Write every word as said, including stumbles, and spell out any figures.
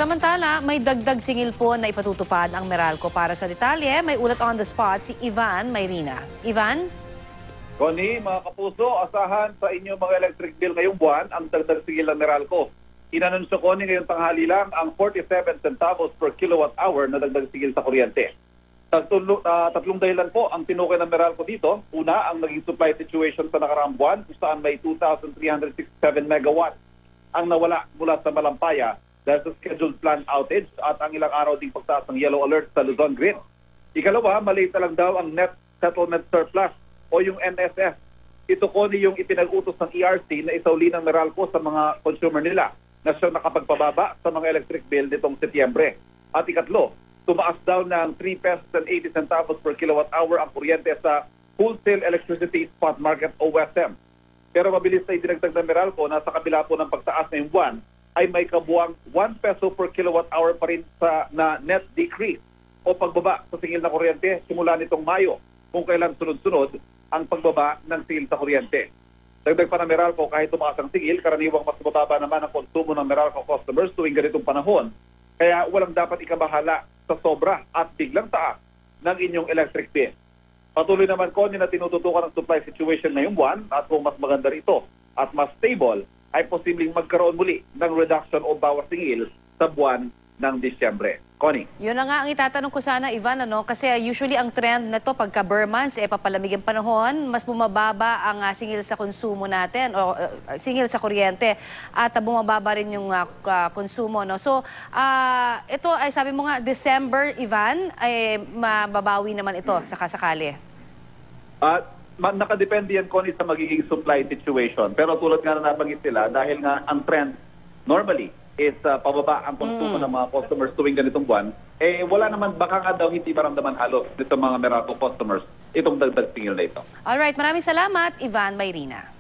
Samantala, may dagdag-singil po na ipatutupad ang Meralco. Para sa detalye, may ulat on the spot si Ivan Mayrina. Ivan? Connie, mga kapuso, asahan sa inyong mga electric bill ngayong buwan ang dagdag-singil ng Meralco. Inanunsyo ko ni ngayong tanghali lang ang forty-seven centavos per kilowatt hour na dagdag-singil sa kuryente. Tatlo, uh, tatlong dahilan po ang tinukoy ng Meralco dito. Una, ang naging supply situation sa nakaraang buwan kung saan may two thousand three hundred sixty-seven megawatts ang nawala mula sa Malampaya dahil sa scheduled plant outage at ang ilang araw ding pagtaas ng yellow alert sa Luzon Grid. Ikalawa, maliit na lang daw ang net settlement surplus o yung N S S. Ito ko ni yung ipinag-utos ng E R C na isauli ng Meralco sa mga consumer nila na siyang nakapagpababa sa mga electric bill nitong Setyembre. At ikatlo, tumaas daw ng three pesos and eighty centavos per kilowatt hour ang kuryente sa wholesale electricity spot market o W E S M. Pero mabilis na idinagdag ng Meralco na sa kabila po ng pagtaas ngayong buwan ay may kabuang one peso per kilowatt hour pa rin sa na net decrease o pagbaba sa singil na kuryente simula nitong Mayo kung kailan sunod-sunod ang pagbaba ng singil sa kuryente. Dagdag pa ng Meralco, kahit tumaas ang singil, karaniwang mas mababa naman ang konsumo ng Meralco customers tuwing ganitong panahon. Kaya walang dapat ikabahala sa sobra at biglang taas ng inyong electric bill. Patuloy naman ko na tinututukan ang supply situation ngayong buwan at kung mas maganda rito at mas stable, ay posibleng magkaroon muli ng reduction o bawas singil sa buwan ng Disyembre. Connie? Yun na nga ang itatanong ko sana, Ivan, ano? Kasi usually ang trend na to pagka Burr months, eh, papalamig ang panahon, mas bumababa ang uh, singil sa konsumo natin o uh, singil sa kuryente at uh, bumababa rin yung uh, uh, konsumo. No? So, uh, ito ay sabi mo nga, December, Ivan, ay mababawi naman ito sa kasakali. At uh, nakadepende yan, Connie, sa magiging supply situation. Pero tulad nga na nabanggit sila, dahil nga ang trend normally is uh, pababa ang konsumo mm. ng mga customers tuwing ganitong buwan, eh wala naman, baka nga daw hindi maramdaman halos nitong mga Meralco customers itong dagdag singil na ito. Alright, maraming salamat, Ivan Mayrina.